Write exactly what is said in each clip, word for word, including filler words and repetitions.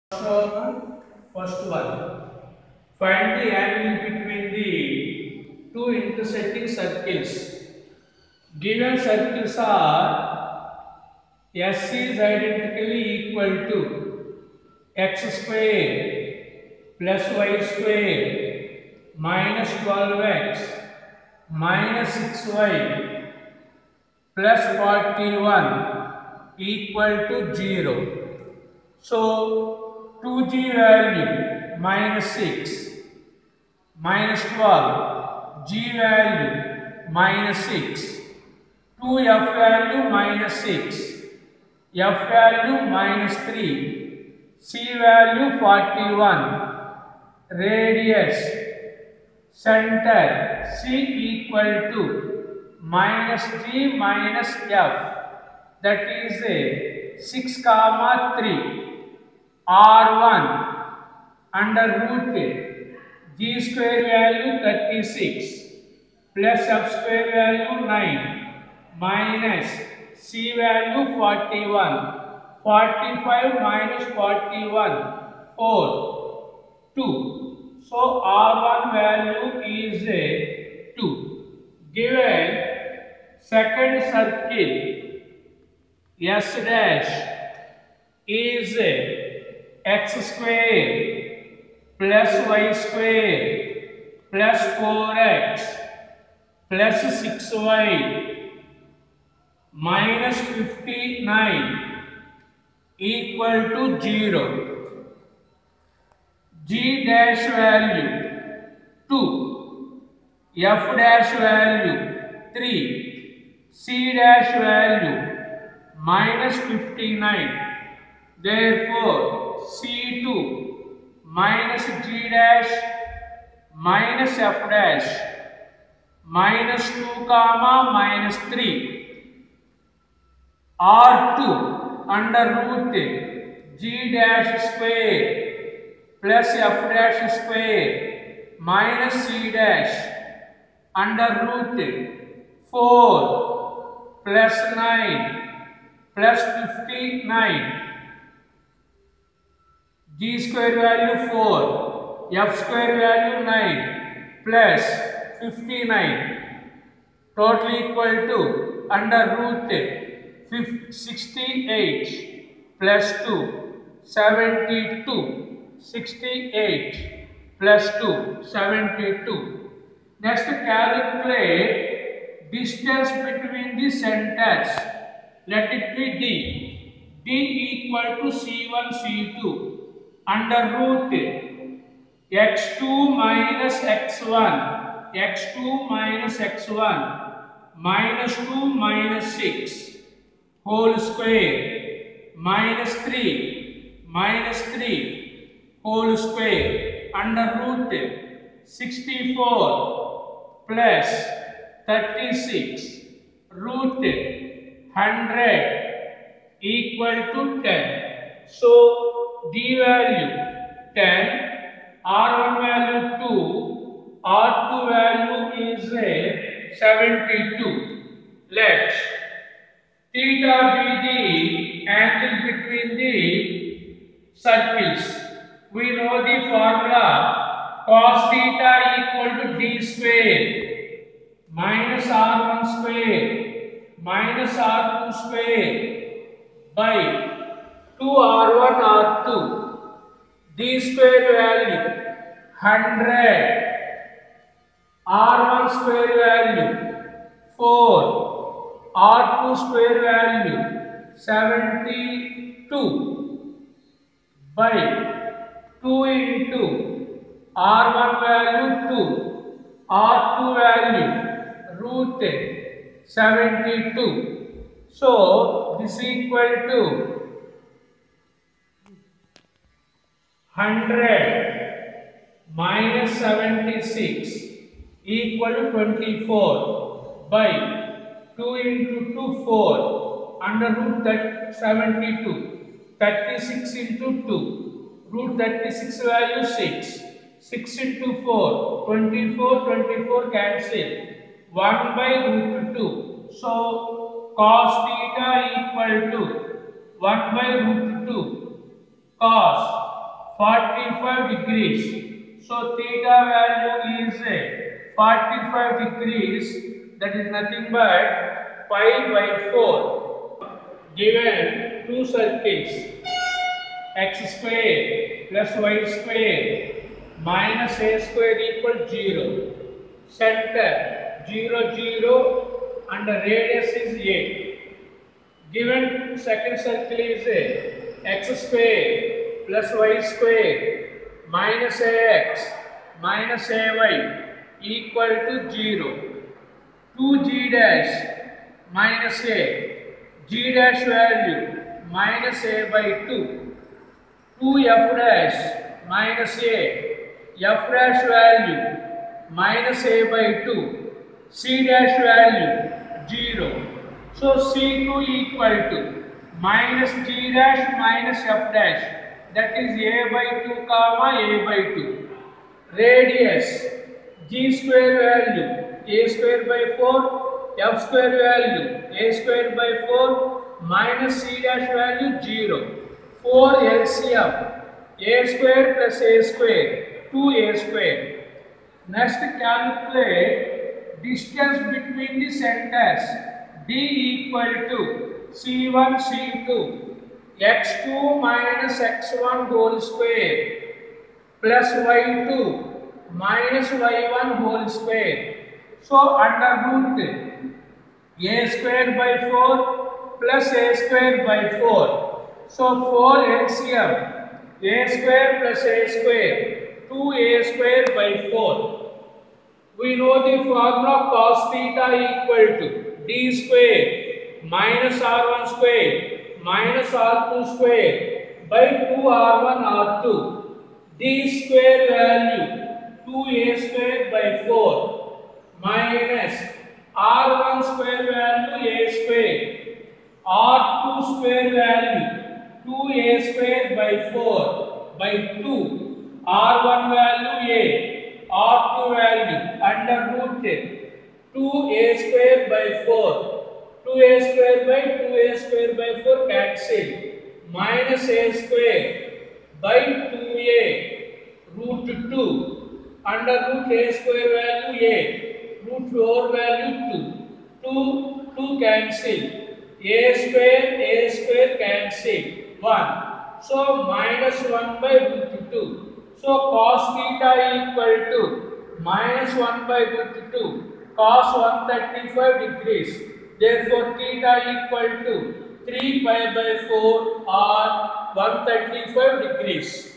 First one. Find the angle between the two intersecting circles. Given circles are S is identically equal to x square plus y square minus twelve x minus six y plus forty-one equal to zero. So, two g value minus six minus twelve, g value minus six, two f value minus six, f value minus three, c value forty-one, radius center c equal to minus g minus f, that is a six comma three, r one under root g square value thirty-six plus f square value nine minus c value forty-one, forty-five minus forty-one, four, two. So r one value is a two. Given second circle S dash is x square plus y square plus four x plus six y minus fifty-nine equal to zero. G dash value two, f dash value three, c dash value minus fifty-nine. Therefore, C two minus G dash minus F dash minus two comma minus three, R two under root G dash square plus F dash square minus C dash under root four plus nine plus fifty-nine, g square value four, f square value nine plus fifty-nine, total equal to under root sixty-eight plus two, seventy-two, sixty-eight plus two, seventy-two. Next, calculate distance between the centers. Let it be D. D equal to C one, C two under root x two minus x one, x two minus x one minus two minus six whole square minus three minus three whole square under root sixty-four plus thirty-six root one hundred equal to ten. So, D value ten, R one value two, R two value is a seventy-two. Let theta be the angle between the circles. We know the formula cos theta equal to D square minus R one square minus R two square by two R one R two, D square value one hundred, R one square value four, R two square value seventy-two by two into R one value two, R two value root seventy-two. So, this is equal to one hundred minus seventy-six equal to twenty-four by two into two, four under root seventy-two, thirty-six into two, root thirty-six value six, six into four, twenty-four, twenty-four cancel, one by root two. So, cos theta equal to one by root two cos forty-five degrees. So theta value is forty-five degrees. That is nothing but pi by four. Given two circles, x square plus y square minus a square equal zero. Center zero zero and the radius is a. Given second circle is a x square plus y square minus ax minus ay equal to zero. two g dash minus a, g dash value minus a by two. two f dash minus a, f dash value minus a by two. C dash value zero. So C two equal to minus G dash minus F dash, that is A by two comma A by two. Radius G square value A square by four, F square value A square by four minus C dash value zero. four L C M A square plus A square two A square. Next calculate distance between the centers. D equal to C one C two x two minus x one whole square plus y two minus y one whole square. So under root a square by four plus a square by four. So four L C M a square plus a square two a square by four. We know the formula cos theta equal to d square minus r one square minus r two square by two r one r two. D square value two a square by four minus r one square value a square, r two square value two a square by four by two, r one value a, r two value under root two a square by four. two a square by two a square by four cancel. Minus a square by two a root two under root a square value a, root four value two. two, two cancel. A square, a square cancel. one. So minus one by root two. So cos theta equal to minus one by root two. Cos one hundred thirty-five degrees. Therefore, theta equal to three pi by four or one hundred thirty-five degrees.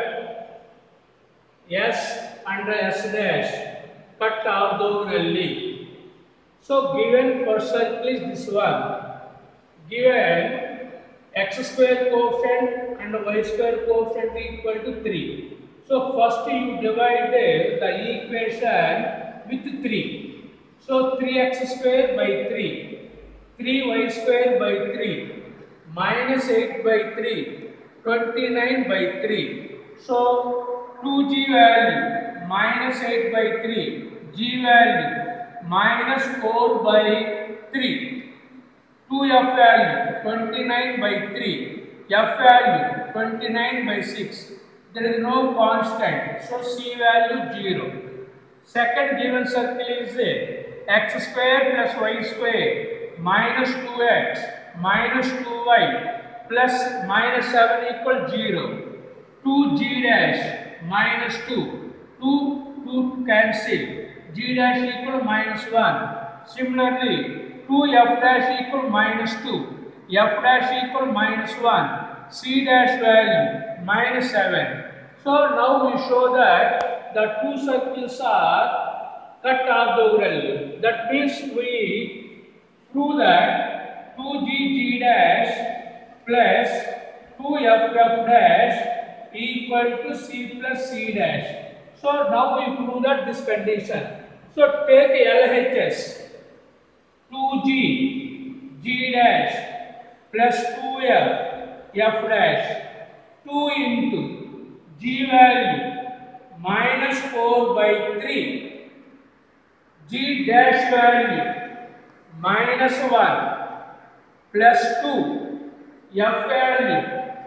S and S dash cut orthogonally. So, given first circle is this one. Given x square coefficient and y square coefficient equal to three. So, first you divide the equation with three. So three x square by three, three y square by three, minus eight by three, twenty-nine by three. So two g value minus eight by three, g value minus four by three, two f value twenty-nine by three, f value twenty-nine by six. There is no constant, so c value zero. Second given circle is a x square plus y square minus two x minus two y plus minus seven equal zero. two g dash minus two. two, two cancel. G dash equal minus one. Similarly, two f dash equal minus two. F dash equal minus one. C dash value minus seven. So now we show that the two circles are cut orthogonal. That means we prove that two g g dash plus two f f dash equal to c plus c dash. So now we prove that this condition. So take L H S. two g g dash plus two f f dash two into g value minus four by three. G dash value minus one plus two, f value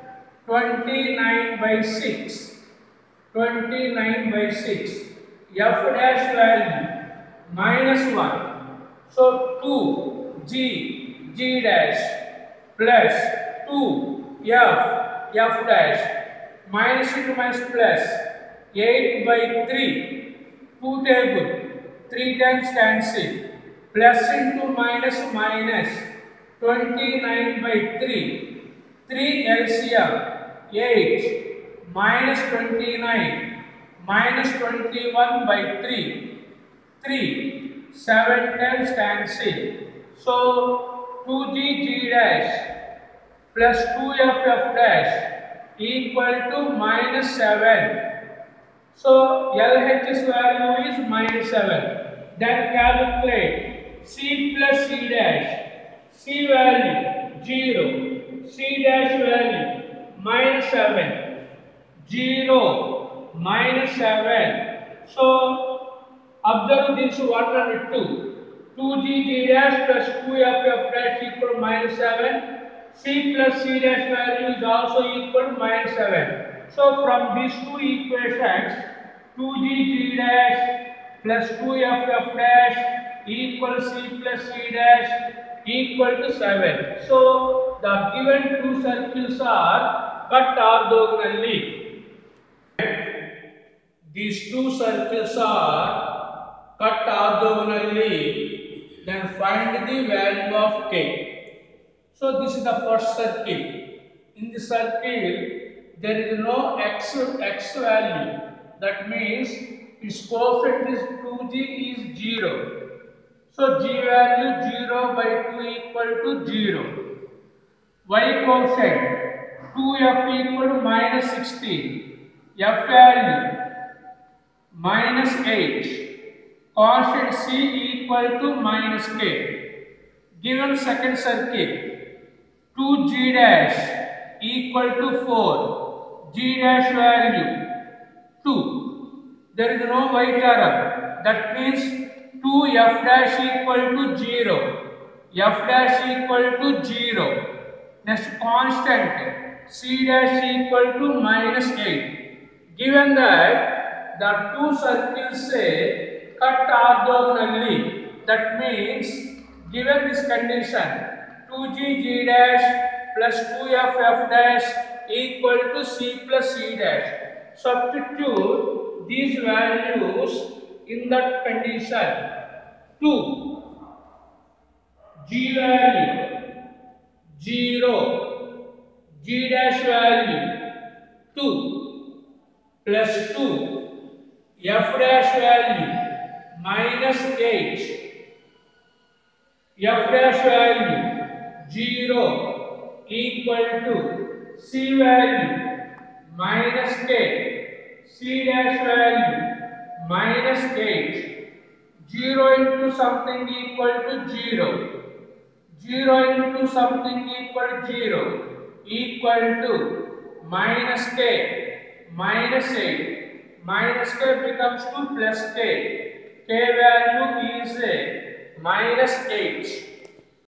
twenty-nine by six. twenty-nine by six. F dash value minus one. So two G, G dash plus two F, F dash minus into minus plus eight by three. two table. three times cancel. Plus into minus minus twenty-nine by three. three L C M eight minus twenty-nine minus twenty-one by three. three. seven times cancel. So two G G dash plus two F F dash equal to minus seven. So L H's value is minus seven. Then calculate C plus C dash. C value zero. C dash value minus seven. zero minus seven. So observe this one and two. two G G dash plus two F F dash equal to minus seven. C plus C dash value is also equal to minus seven. So from these two equations, two G G dash plus two F F dash equal C plus C dash equal to seven. So the given two circles are cut orthogonally. These two circles are cut orthogonally. Then find the value of k. So this is the first circle. In the circle, there is no x, x value. That means its coefficient is two G is zero. So G value zero by two equal to zero. Y coefficient two F equal to minus sixteen. F value minus eight. Constant C equal to minus k. Given second circle, two G dash equal to four. G dash value two. There is no y term. That means two F dash equal to zero. F dash equal to zero. Next constant C dash equal to minus eight. Given that the two circles say cut orthogonally, that means given this condition two G G dash plus two F F dash equal to C plus C dash. Substitute these values in that condition. two G value zero, G dash value two plus two, F dash value minus eight, F dash value zero equal to C value minus k, C dash value minus eight. zero into something equal to zero. zero into something equal to zero equal to minus k minus eight. Minus k becomes to plus k. K value is a minus eight.